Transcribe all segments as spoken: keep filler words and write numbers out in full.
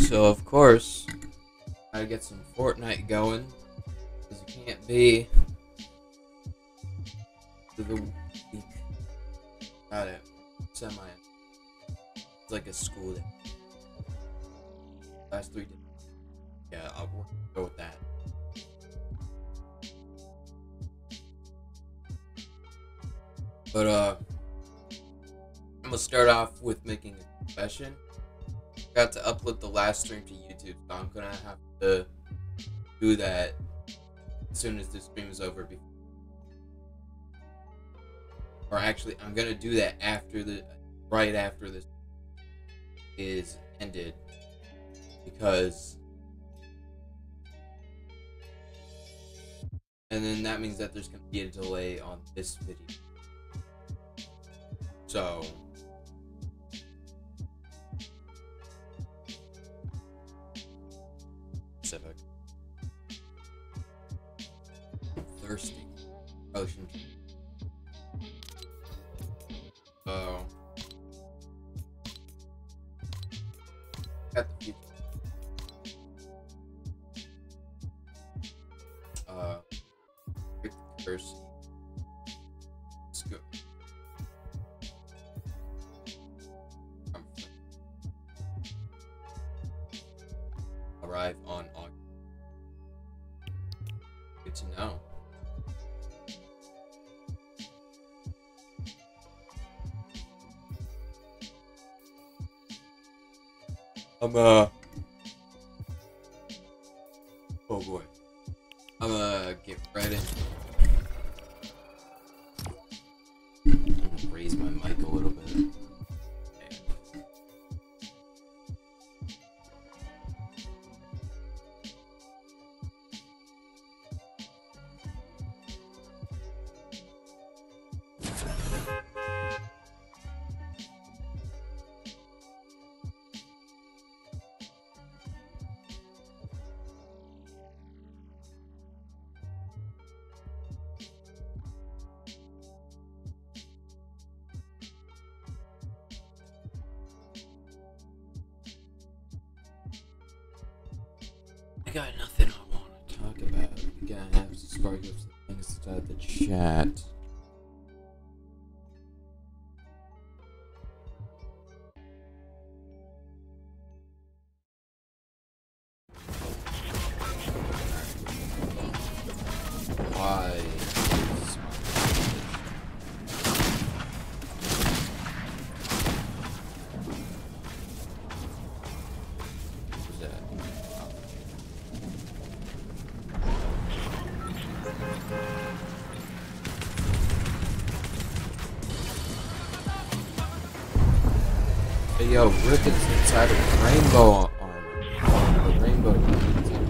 So of course, I get some Fortnite going, because it can't be to the week. Got it. Semi. It's like a school day. Last three days. Yeah, I'll go with that. But uh, I'm gonna start off with making a confession. Got to upload the last stream to YouTube, so I'm gonna have to do that as soon as the stream is over. Or actually, I'm gonna do that after the, right after this is ended, because, and then that means that there's gonna be a delay on this video. So. Pacific. Thirsty. Ocean. So. Got the future. Uh. Thirsty. Let's go. Arrive on August. Good to know. I'm uh oh boy. I'm gonna get right in. I'm gonna raise my mic a little bit. I got nothing I want to talk about. Again, I have to spark up some things to start the chat. Why? Hey, yo, Rick is inside of rainbow armor. The rainbow armor.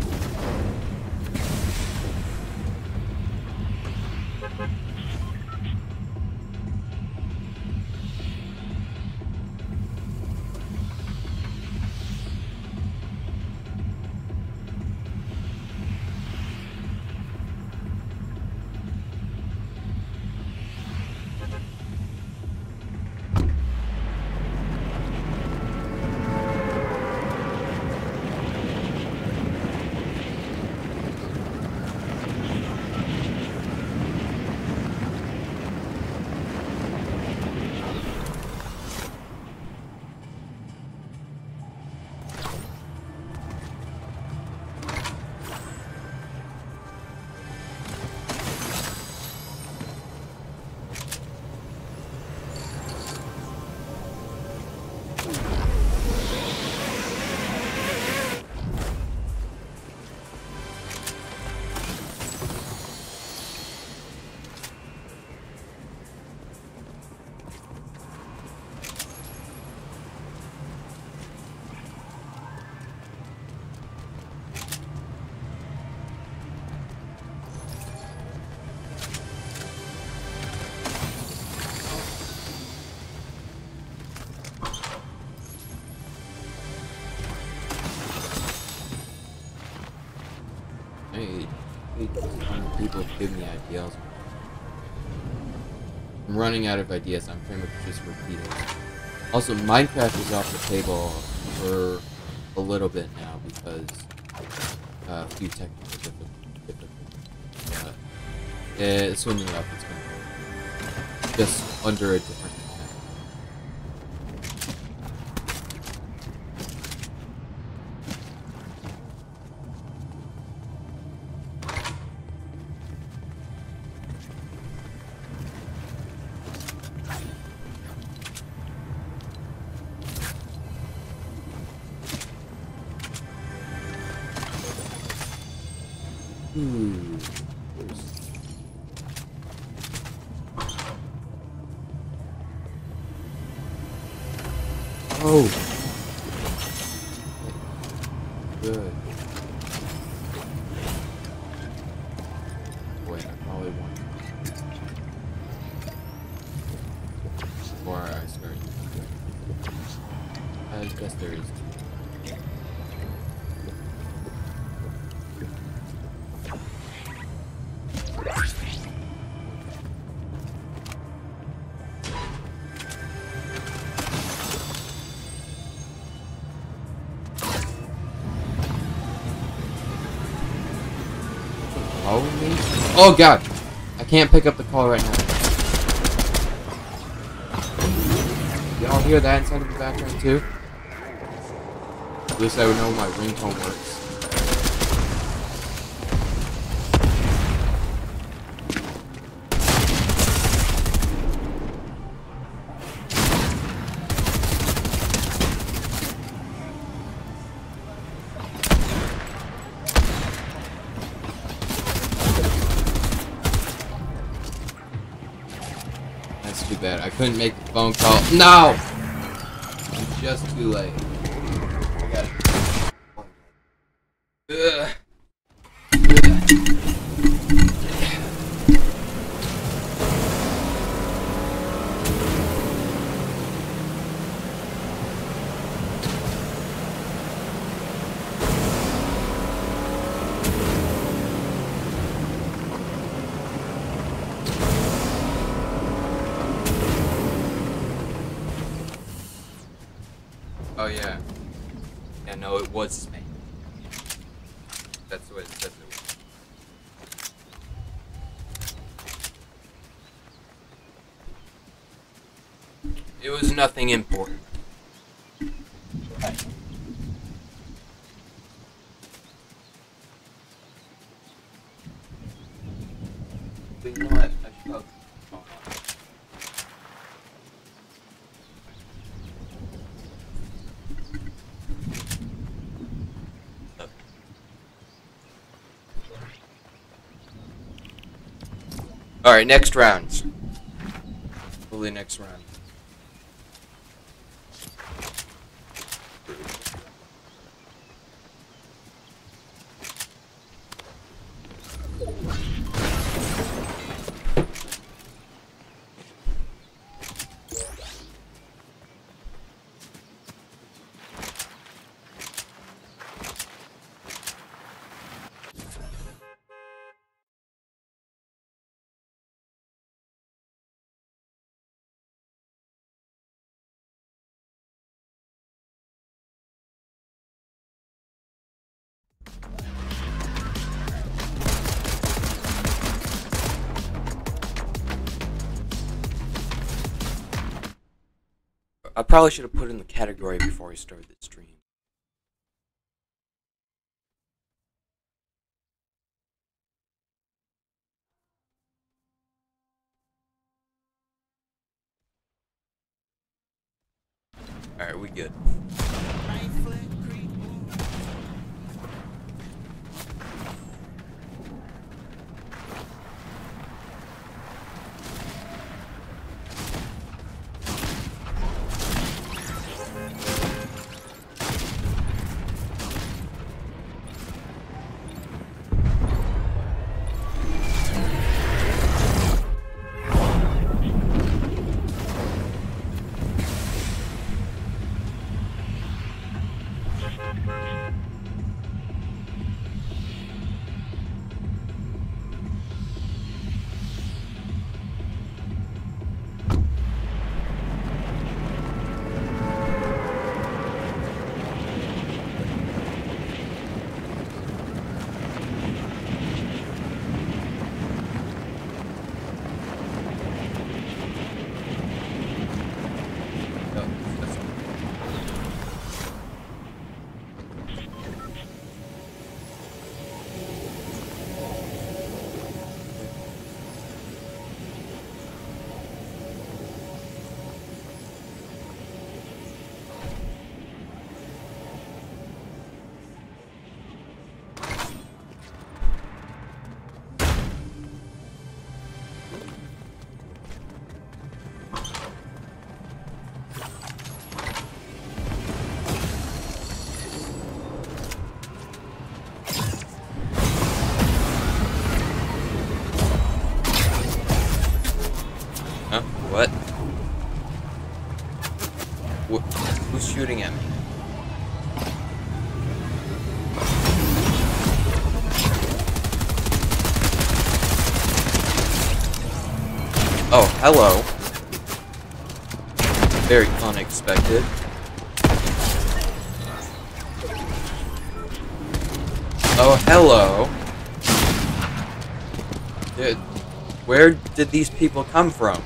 Hey, hey, people give me ideas. I'm running out of ideas. I'm pretty much just repeating. Also, Minecraft is off the table for a little bit now because uh, a few technical difficulties. But uh, soon enough, it's going to be just under a different connection. Ooh. Oh. Good. Wait, I probably want before I start. I guess there is. Me? Oh god! I can't pick up the call right now. Y'all hear that inside of the background too? At least I would know my ringtone works. That's too bad. I couldn't make the phone call. No! I'm just too late. I got it. Ugh. Oh yeah. Yeah, no, it was Spain. That's what it says it was. It was nothing important. Right. But you know what? I should go. Alright, next round. Hopefully next round. I probably should have put in the category before I started the stream. Alright, we good. What? What? Who's shooting at me? Oh, hello. Very unexpected. Oh, hello. Dude, where did these people come from?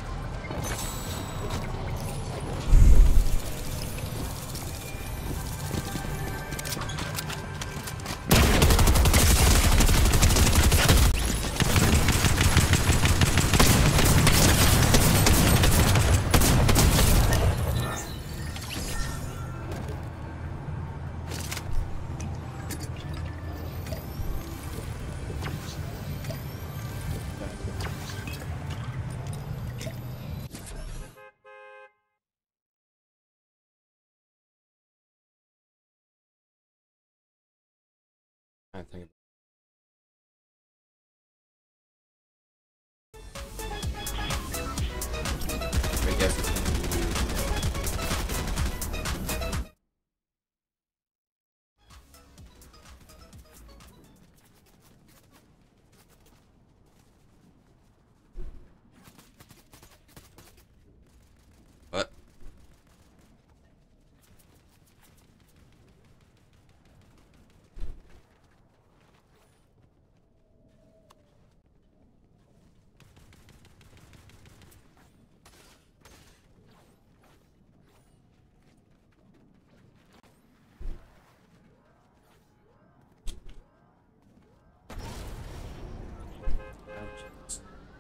I think. I guess. What? Ouch.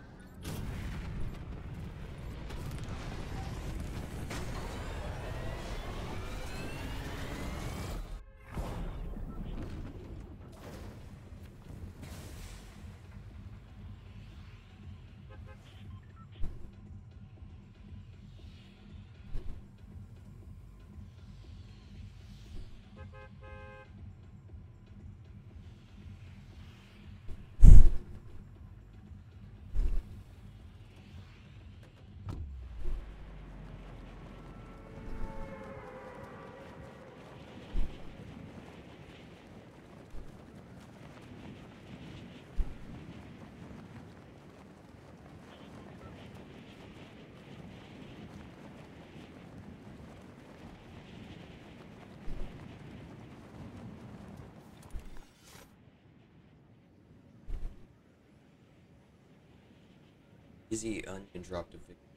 Easy onion dropped a victory.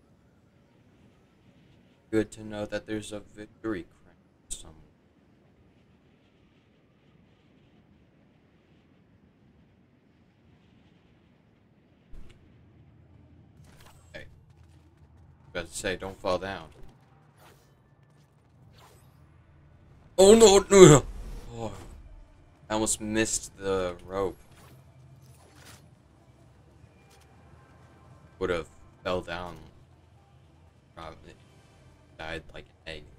Good to know that there's a victory crown somewhere. Hey, about to say, don't fall down. Oh no! No! Oh, I almost missed the rope. Would have fell down. Probably died like an egg.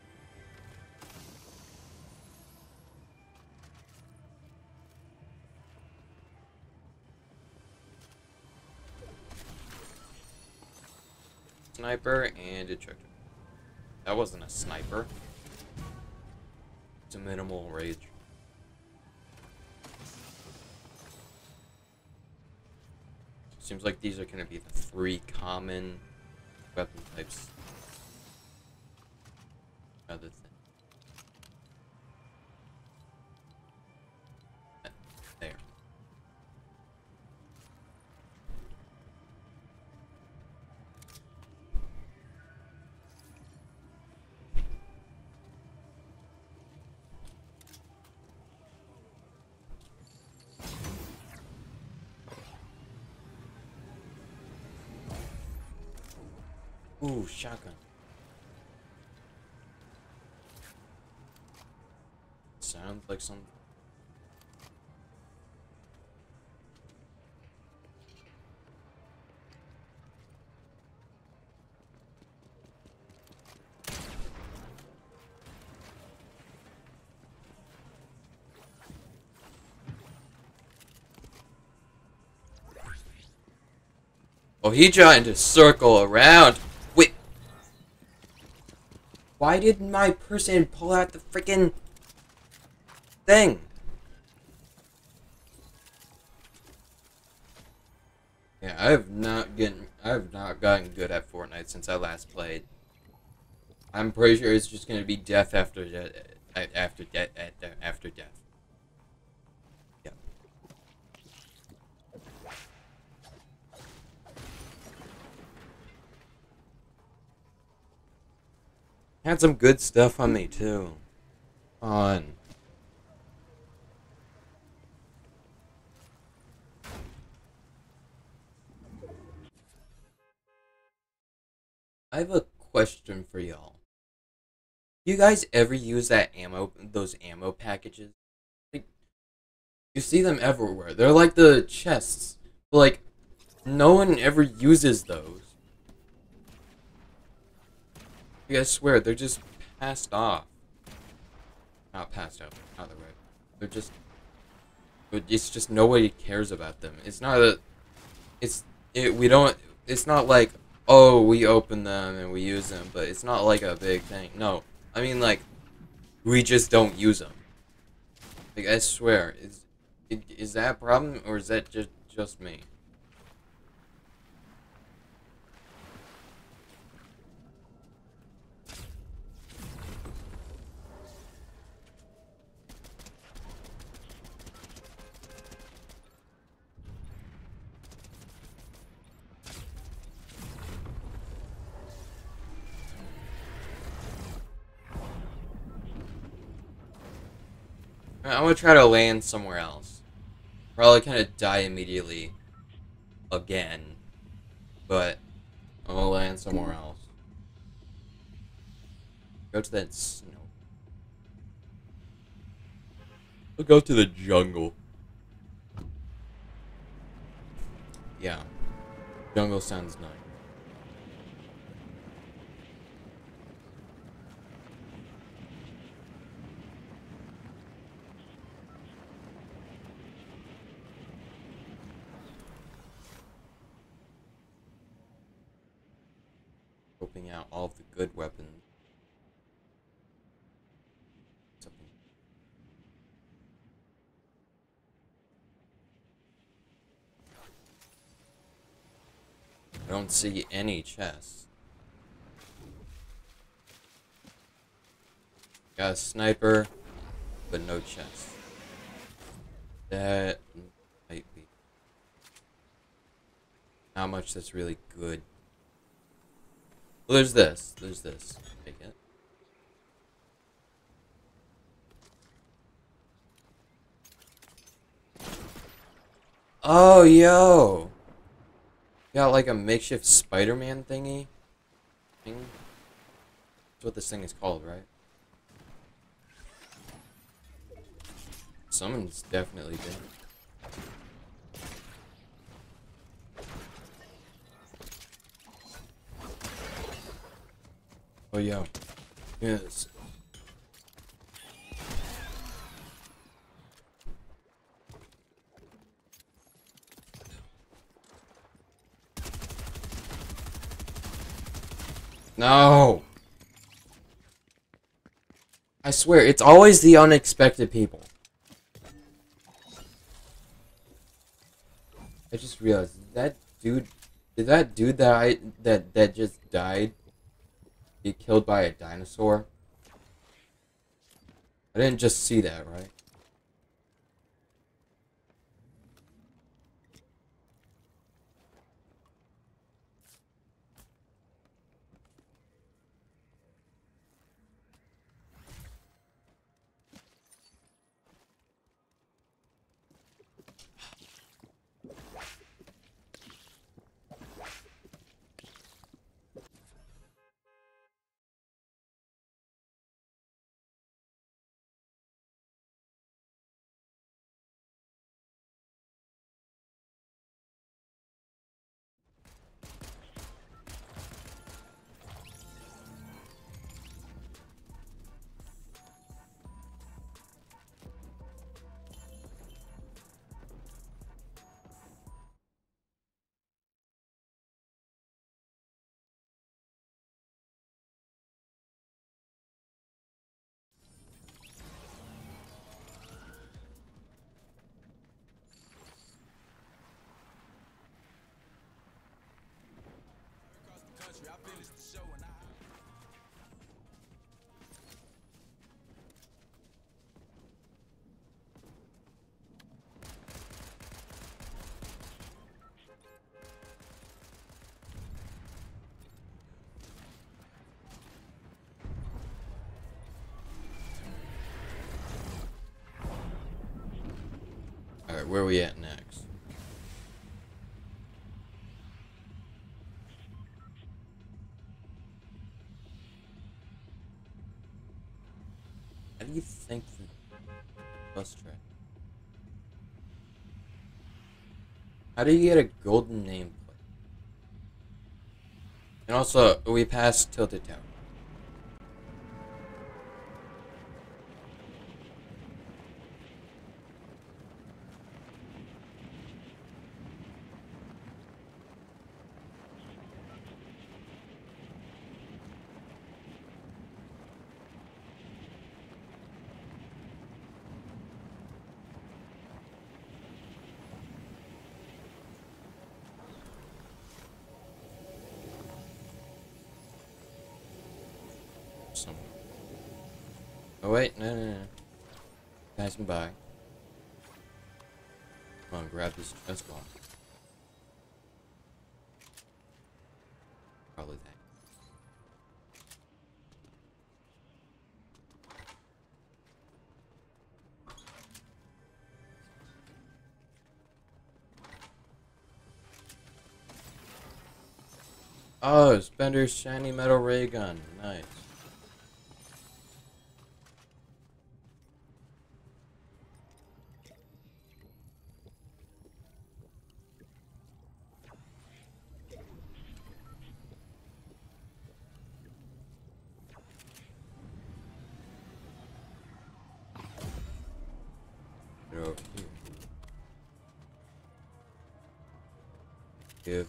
Sniper and a treasure. That wasn't a sniper. It's a minimal rage. Seems like these are gonna be the three common weapon types. Other thing. There. Ooh, shotgun. Sounds like some. Oh, he trying to circle around. Wait. Why did my person pull out the freaking thing? Yeah, I have not getting I have not gotten good at Fortnite since I last played. I'm pretty sure it's just gonna be death after death after death after death. Yeah. Had some good stuff on me too. On. I have a question for y'all. You guys ever use that ammo, those ammo packages? Like, you see them everywhere. They're like the chests. But like, no one ever uses those. Like, I swear, they're just passed off. Not passed out. Not the right. They're just. It's just nobody cares about them. It's not a. It's it. We don't. It's not like, oh, we open them and we use them, but it's not like a big thing. No, I mean like, we just don't use them. Like, I swear, is is that a problem or is that just just me? I'm gonna try to land somewhere else. Probably kind of die immediately again, but I'm gonna land somewhere else. Go to that snow. We'll go to the jungle. Yeah, jungle sounds nice. Scoping out all of the good weapons. Something. I don't see any chests. Got a sniper, but no chest. That might be how much that's really good. Well, there's this. There's this. Take it. Oh, yo! Got like a makeshift Spider-Man thingy. Thing. That's what this thing is called, right? Someone's definitely been. Oh, yeah. Yes. No! I swear, it's always the unexpected people. I just realized, that dude... Did that dude that I... That, that just died get killed by a dinosaur? I didn't just see that, right? Alright, where are we at next? How do you think the bus track? How do you get a golden nameplate? And also, we passed Tilted Tower. Somewhere. Oh wait, no, no, no. Passing by. Come on, grab this chest block. Probably that. Oh, Spender's shiny metal ray gun. Nice. Get over here. Give.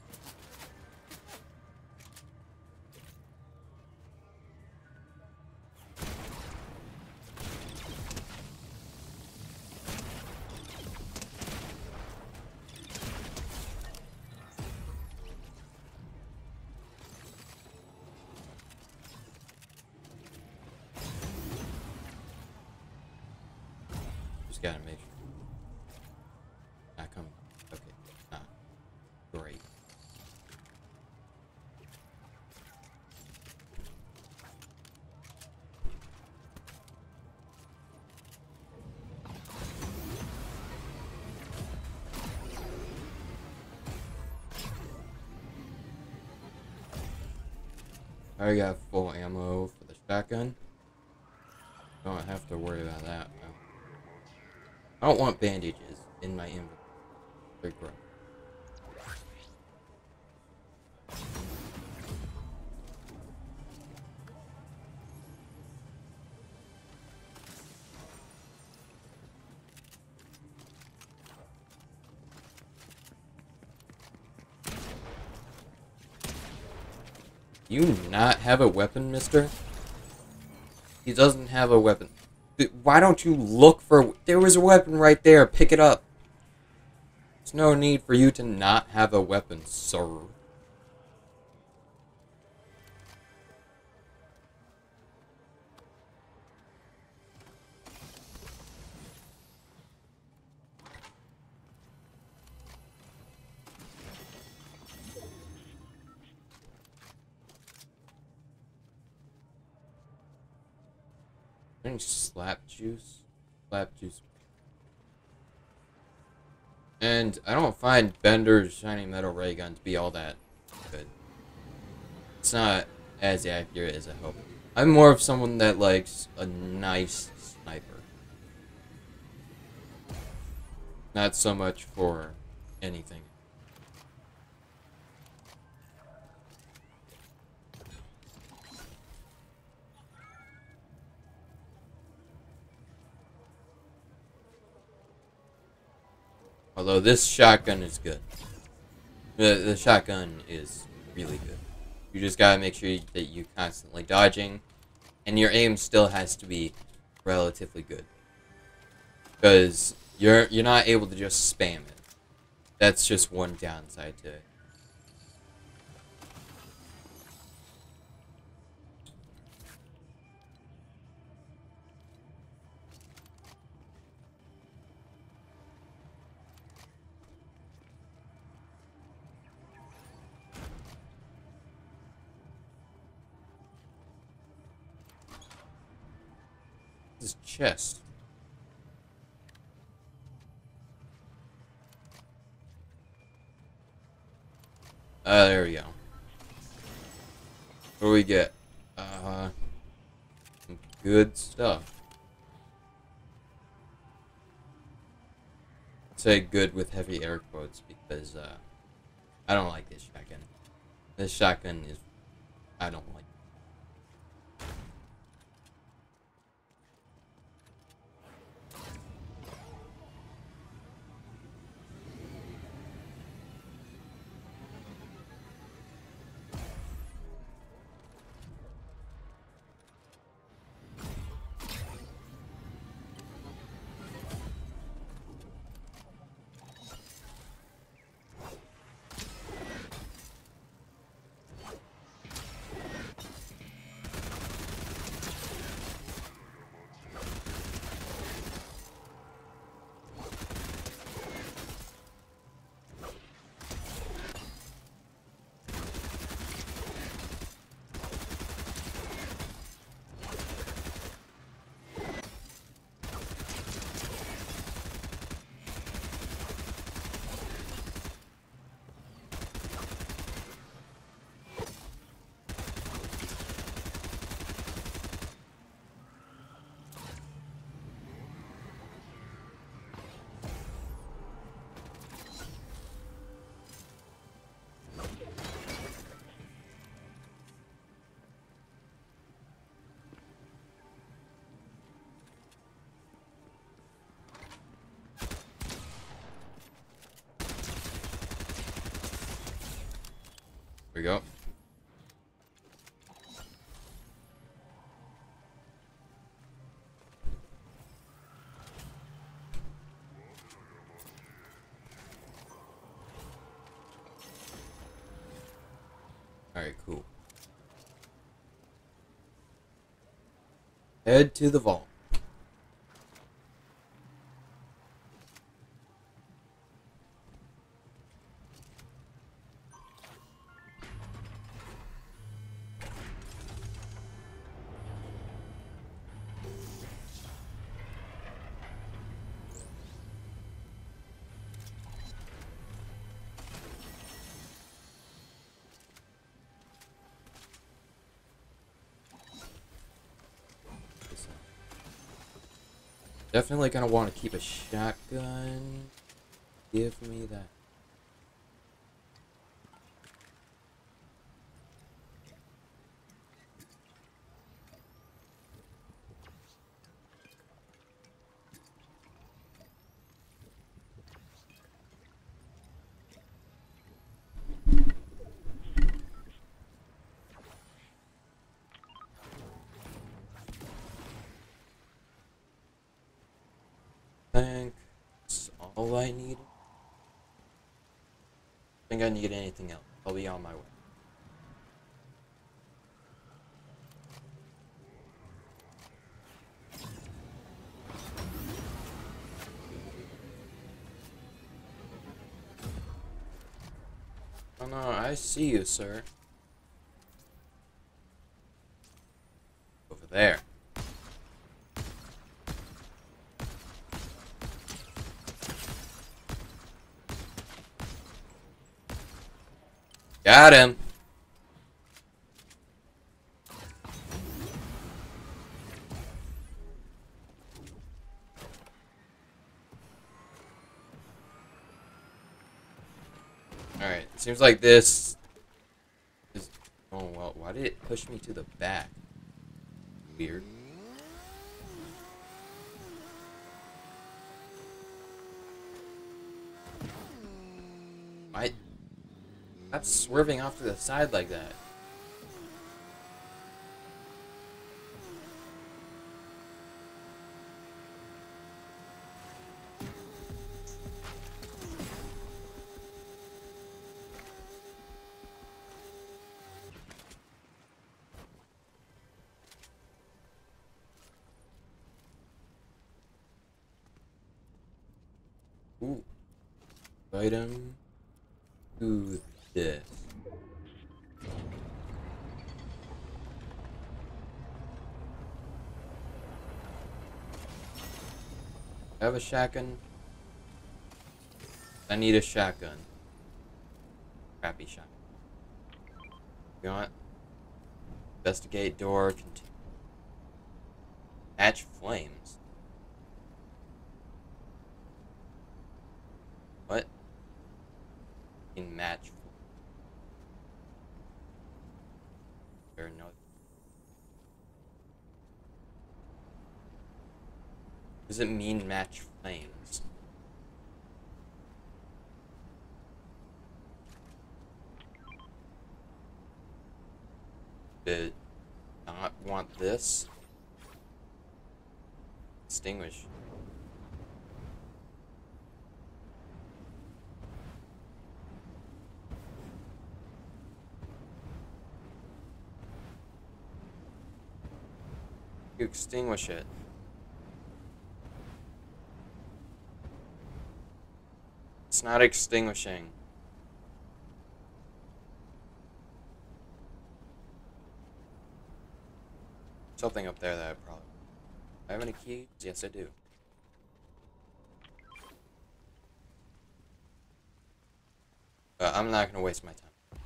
Just gotta make sure. Not coming. Okay. Not. Great. I already got full ammo for the shotgun. Don't have to worry about that. I don't want bandages in my inventory. They're gross. You not have a weapon, mister? He doesn't have a weapon. Why don't you look for... There was a weapon right there. Pick it up. There's no need for you to not have a weapon, sir. Any slap juice? Slap juice. And I don't find Bender's shiny metal ray gun to be all that good. It's not as accurate as I hope. I'm more of someone that likes a nice sniper. Not so much for anything. Although this shotgun is good. The, the shotgun is really good. You just gotta make sure that you're constantly dodging, and your aim still has to be relatively good. Because you're you're not able to just spam it. That's just one downside to it. This chest. Uh, there we go. What do we get? Uh, some good stuff. I'd say good with heavy air quotes because uh, I don't like this shotgun. This shotgun is, I don't like. Here we go. Alright, cool. Head to the vault. Definitely gonna want to keep a shotgun. Give me that. I think that's all I need. I think I need anything else. I'll be on my way. Oh no, I see you, sir. Over there. Got him. Alright, seems like this is... Oh, well, why did it push me to the back? Weird. Why? Stop swerving off to the side like that. Ooh. Item. Do this. I have a shotgun. I need a shotgun. Crappy shotgun. You want investigate door. Continue. Match flames. What? In match. There no. Does it mean match flames? Did not want this? Extinguish. You extinguish it. It's not extinguishing. Something up there that I probably... Do I have any keys? Yes, I do. But I'm not gonna waste my time.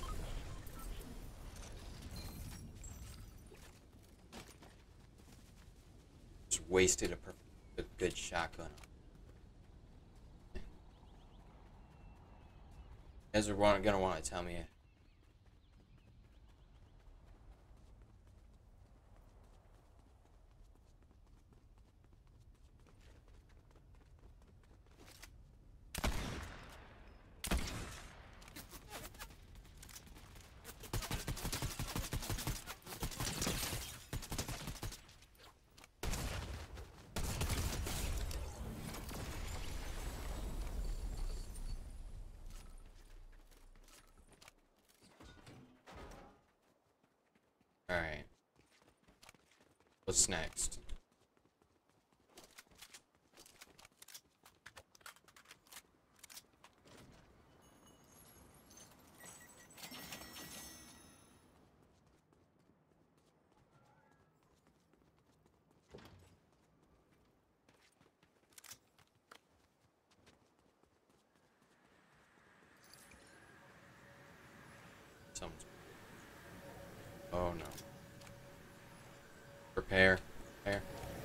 Just wasted a, perfect, a good shotgun. You guys are gonna want to tell me. Alright. What's next? Someone's... Oh no. Prepare. Prepare.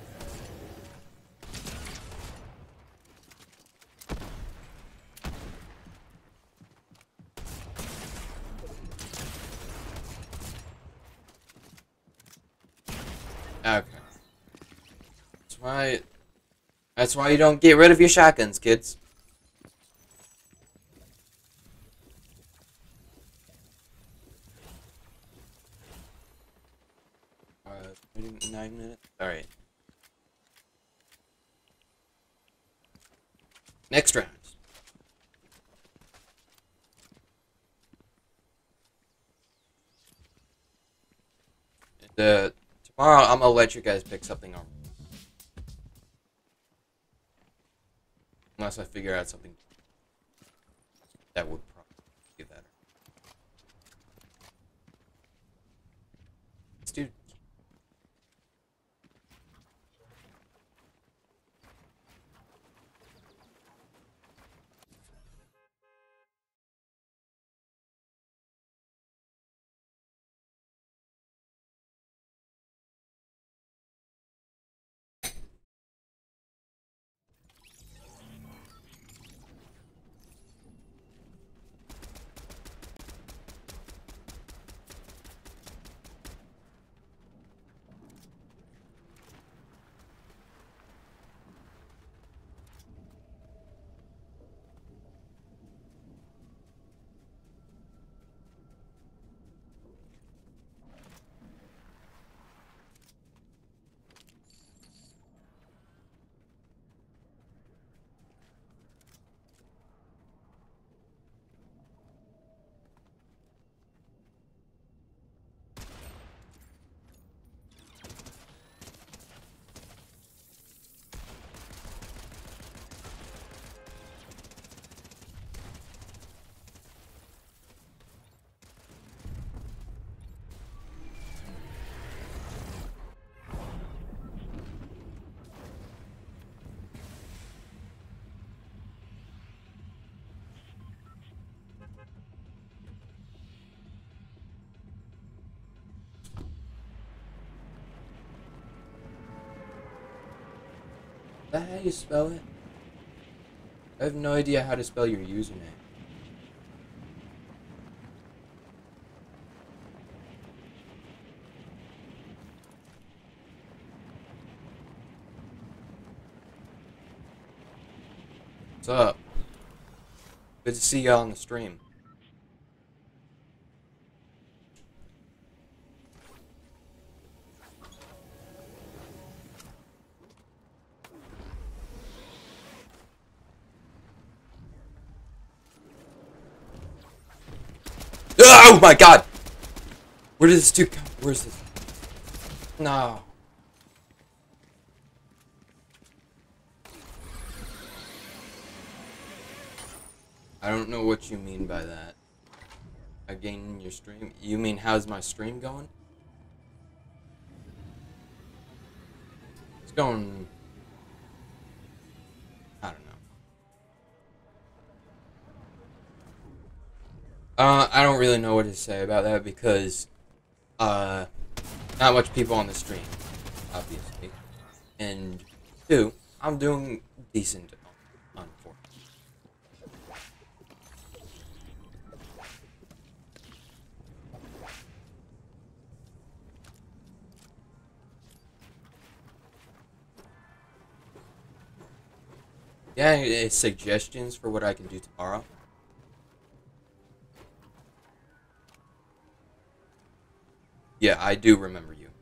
Okay. That's why... That's why you don't get rid of your shotguns, kids. Uh, nine minutes? Alright. Next round. The tomorrow I'm gonna let you guys pick something up. Unless I figure out something that would probably be better. Let's do... that how you spell it? I have no idea how to spell your username. What's up? Good to see y'all on the stream. Oh my god! Where did this dude come? Where's this? No. I don't know what you mean by that. Again, your stream? You mean how's my stream going? It's going... I don't know. Uh, I don't really know what to say about that because, uh, not much people on the stream, obviously. And, two, I'm doing decent on Fortnite. Yeah, any suggestions for what I can do tomorrow? Yeah, I do remember you.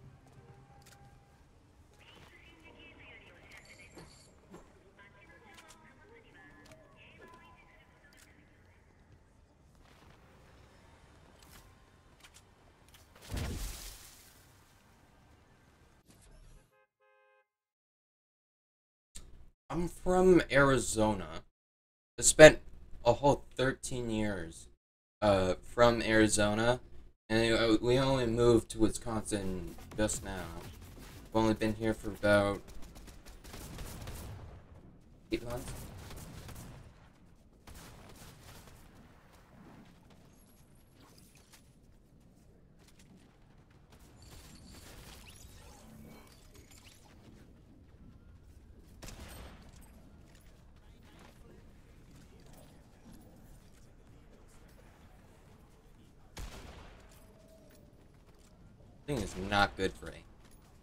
I'm from Arizona. I spent a whole thirteen years uh, from Arizona, and we only moved to Wisconsin just now. I've only been here for about eight months. Thing is not good for aim.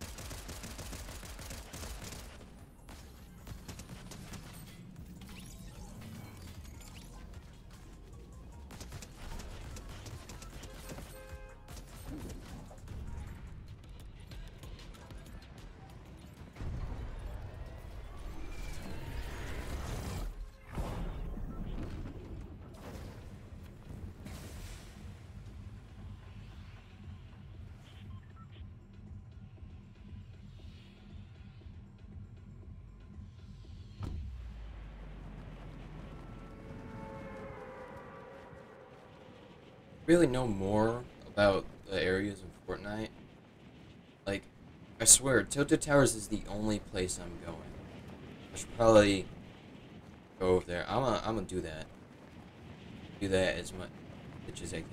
Really know more about the areas in Fortnite. Like, I swear, Tilted Towers is the only place I'm going. I should probably go over there. I'm gonna, I'm gonna do that. Do that as much as I can.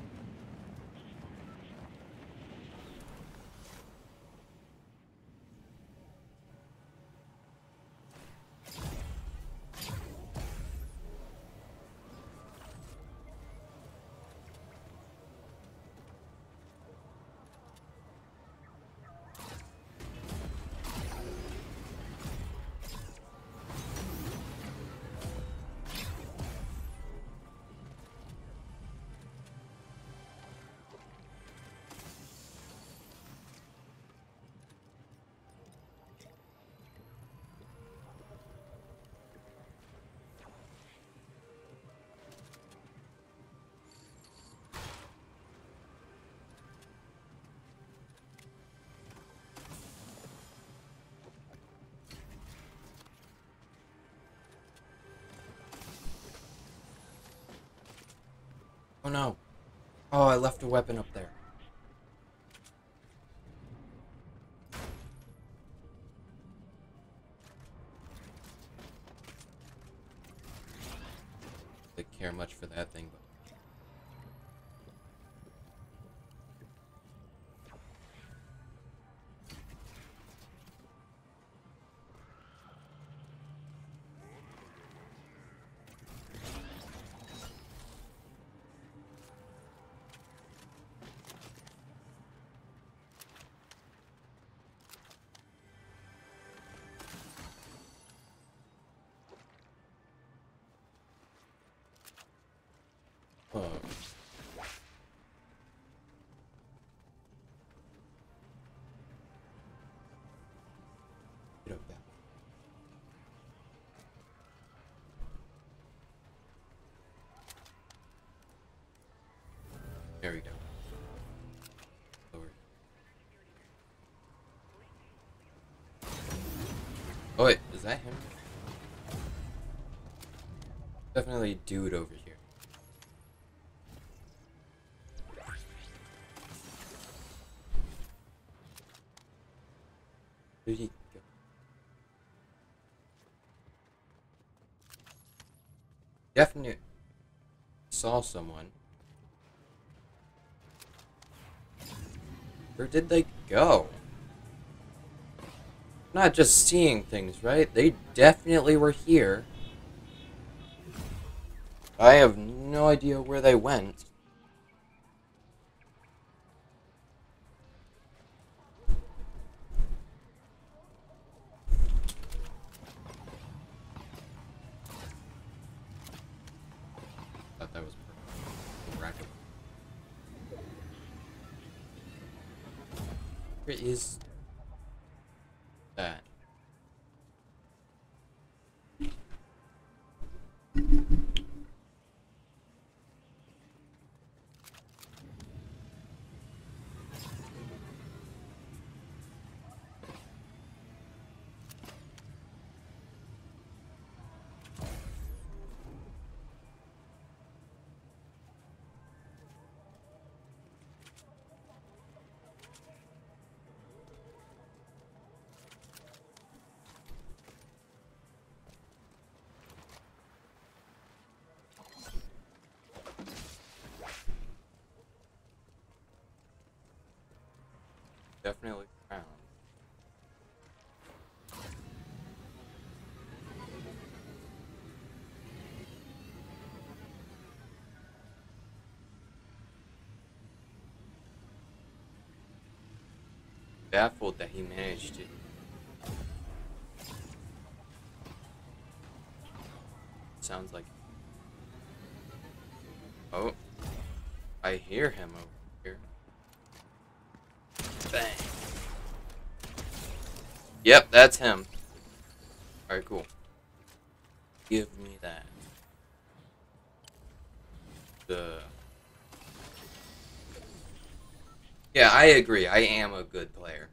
Oh no. Oh, I left a weapon up there. I don't care much for that thing, but There we go. Lower. Oh wait, is that him? Definitely a dude over here. Where did he go? Definitely saw someone. Where did they go? Not just seeing things, right? They definitely were here. I have no idea where they went. Thought that was a racket. Where is that? Definitely found. Baffled that he managed to. Sounds like. Oh, I hear him over here. Bang. Yep, that's him. Alright, cool. Give me that. The. Yeah, I agree. I am a good player.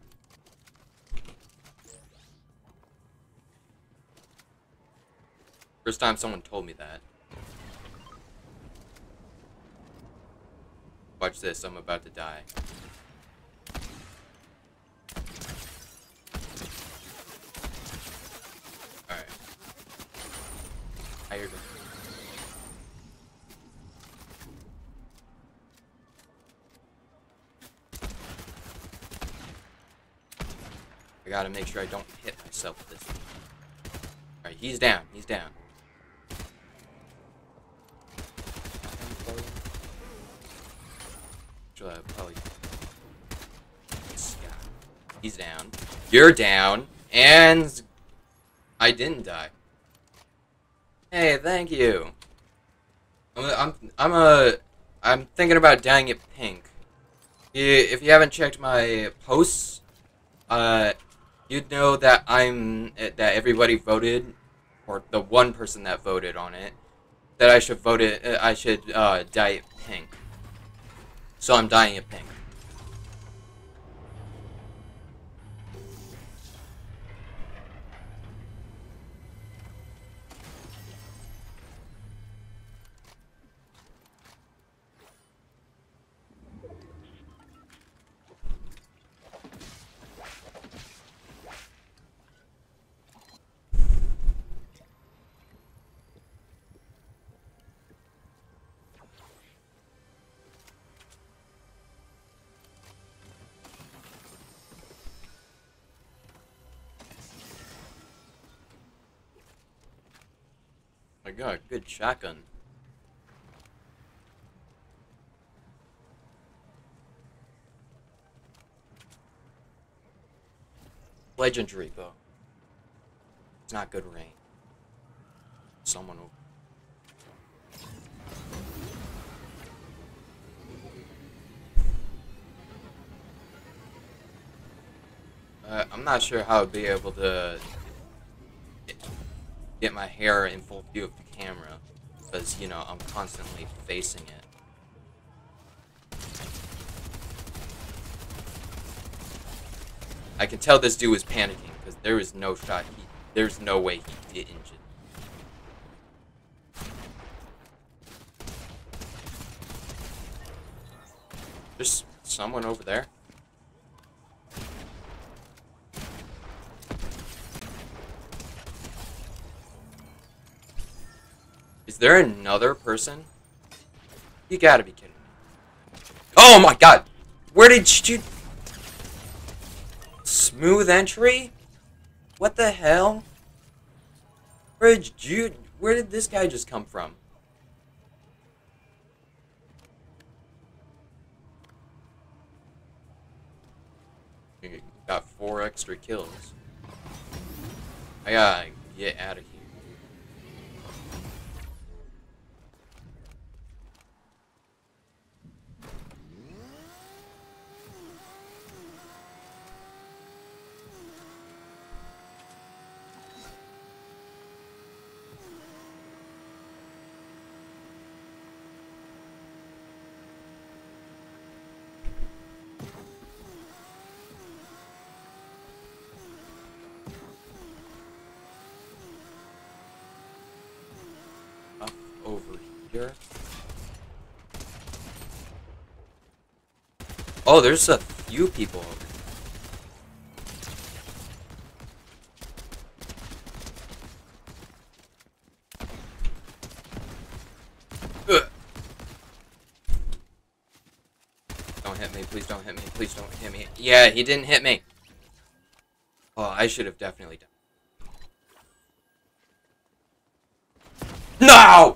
First time someone told me that. Watch this, I'm about to die. Alright. I hear them. I gotta make sure I don't hit myself with this. Alright, he's down, he's down. Actually, I'll probably... He's down. You're down. And... I didn't die. Hey, thank you. I'm a, I'm, I'm a... I'm thinking about dyeing it pink. If you haven't checked my posts, uh... you'd know that I'm... that everybody voted, or the one person that voted on it, that I should vote it... I should, uh, dye it pink. So I'm dyeing it pink. My god, good shotgun. Legendary bow. It's not good range. Someone will... Uh, I'm not sure how I'd be able to get my hair in full view of the camera, because, you know, I'm constantly facing it. I can tell this dude was panicking because there was no shot. He, there's no way he didn't just. There's someone over there. Is there another person? You gotta be kidding me. Oh my god! Where did you... Smooth entry? What the hell? Where did you... Where did this guy just come from? Got four extra kills. I gotta get out of here. Over here. Oh, there's a few people over here. Ugh. Don't hit me, please don't hit me, please don't hit me. Yeah, he didn't hit me. Oh, I should have definitely done. No!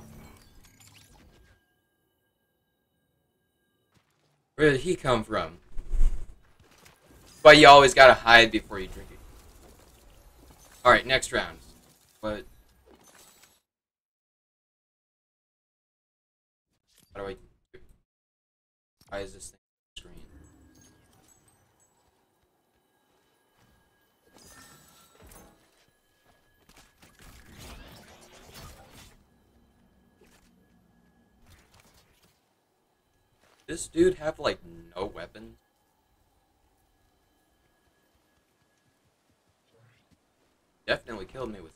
Where did he come from? But you always gotta hide before you drink it. Alright, next round. What? How do I... Why is this thing on the screen? This dude have, like, no weapons? Definitely killed me with...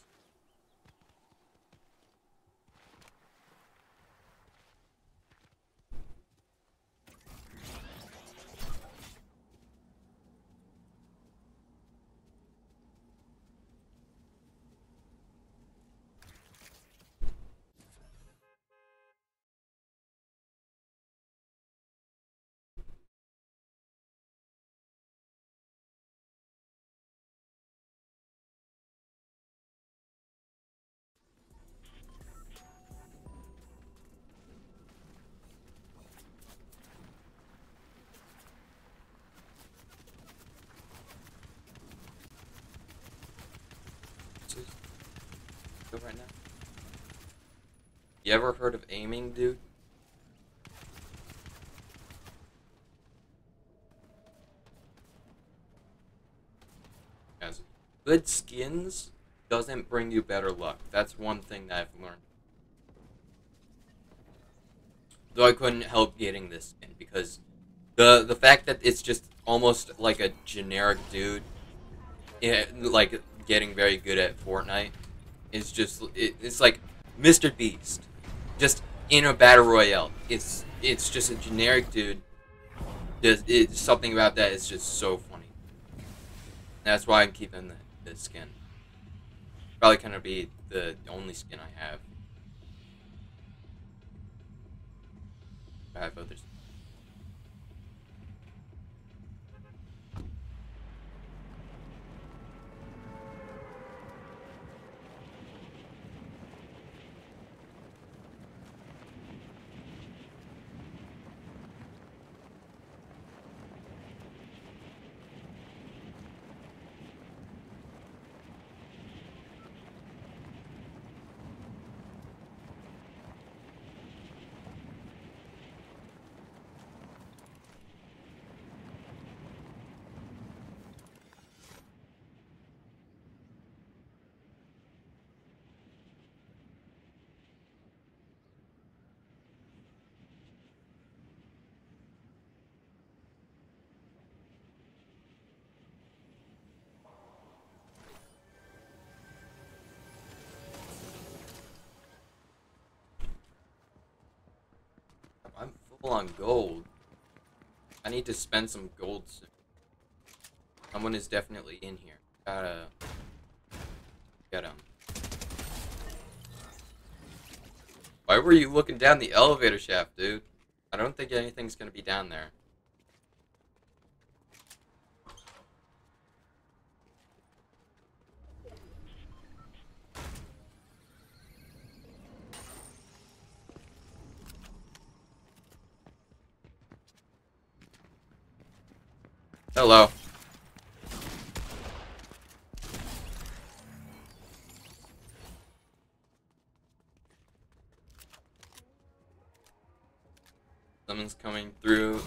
Right now. You ever heard of aiming, dude? As good skins doesn't bring you better luck. That's one thing that I've learned. Though I couldn't help getting this skin because the the fact that it's just almost like a generic dude, it, like getting very good at Fortnite. It's just it, it's like Mister Beast, just in a battle royale. It's it's just a generic dude. Just it's something about that is just so funny. That's why I'm keeping the, the skin. Probably gonna be the only skin I have. I have others. full on gold. I need to spend some gold soon. Someone is definitely in here. Gotta get him. Why were you looking down the elevator shaft, dude? I don't think anything's gonna be down there. Hello. Someone's coming through.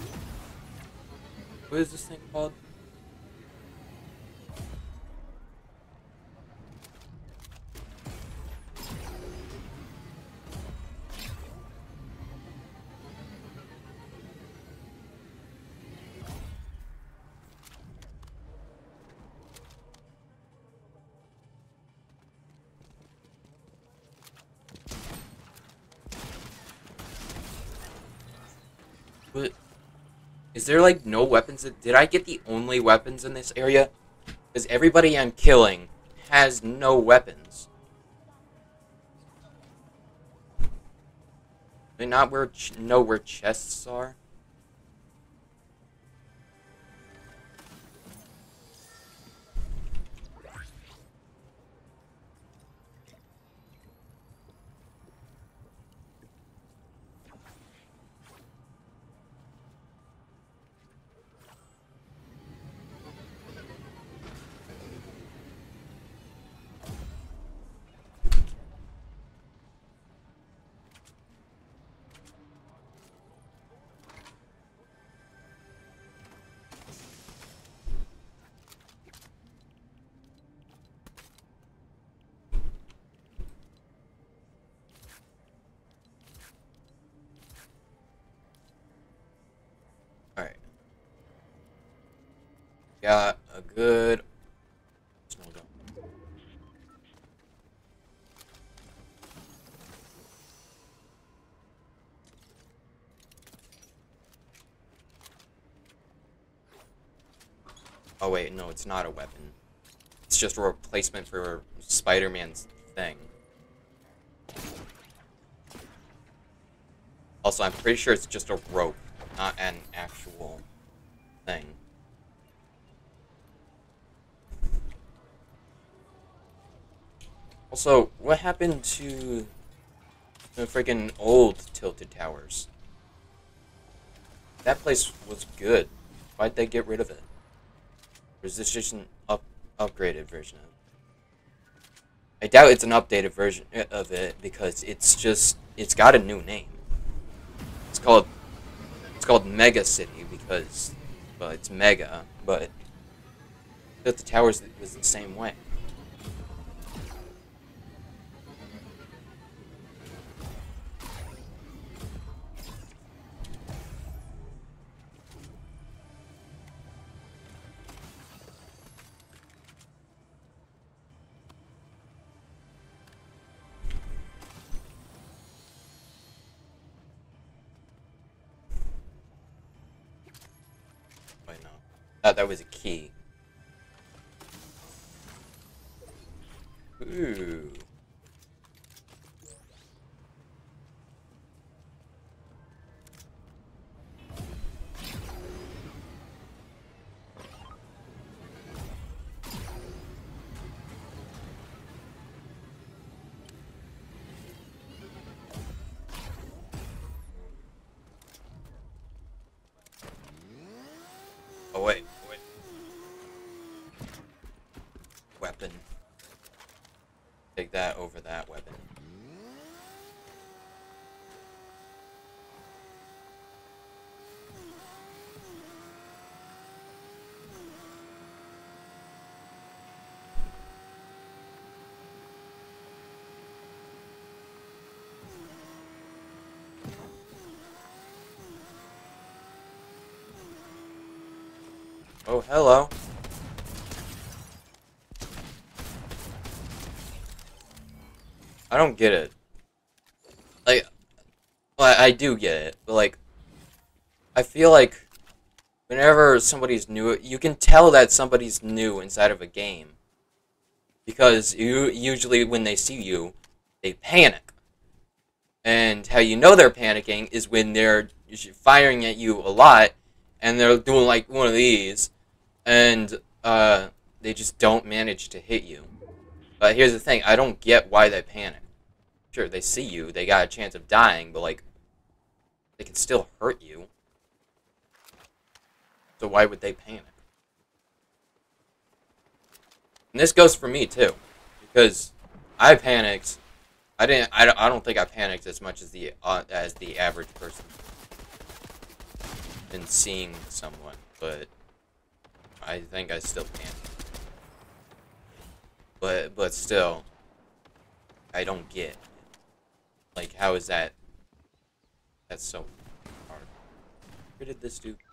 What is this thing called? What? Is there like no weapons? Did I get the only weapons in this area? Because everybody I'm killing has no weapons. They not where ch know where chests are? Alright. Got a good... Small gun. Oh wait, no, it's not a weapon. It's just a replacement for Spider-Man's thing. Also, I'm pretty sure it's just a rope, not an actual thing. Also, what happened to the freaking old Tilted Towers? That place was good. Why'd they get rid of it? Or is this just an up upgraded version of it? I doubt it's an updated version of it because it's just it's got a new name. It's called it's called Mega City because well it's mega, but Tilted Towers was the same way. Thought that was a key. Ooh. Oh wait, wait. Weapon. Take that over that weapon. Oh, hello. I don't get it. Like, well, I do get it, but like, I feel like whenever somebody's new, you can tell that somebody's new inside of a game. Because you usually, when they see you, they panic. And how you know they're panicking is when they're firing at you a lot, and they're doing like one of these, and uh, they just don't manage to hit you. But here's the thing, I don't get why they panic. Sure, they see you, they got a chance of dying, but like, they can still hurt you. So why would they panic? And this goes for me too, because I panicked. I didn't. I don't, I don't think I panicked as much as the uh, as the average person in seeing someone, but I think I still panicked. But but still, I don't get. Like, how is that? That's so hard. Where did this do?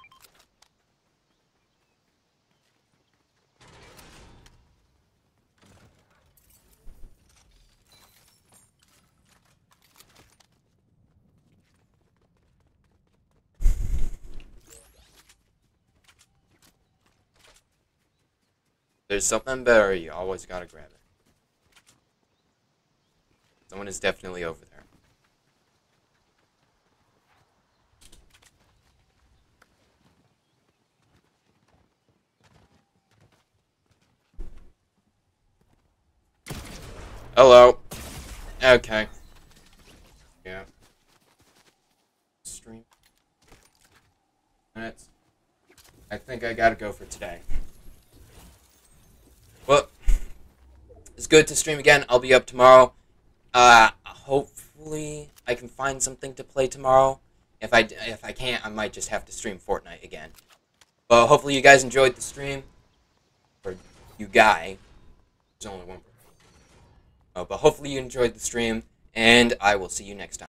There's something better, you always gotta grab it. Someone is definitely over there. Hello. Okay. Yeah. Stream. Minutes. I think I gotta go for today. Well, it's good to stream again. I'll be up tomorrow. Uh, hopefully I can find something to play tomorrow. If I, if I can't, I might just have to stream Fortnite again. But hopefully you guys enjoyed the stream. Or you guy. There's only one person. Oh, but hopefully you enjoyed the stream, and I will see you next time.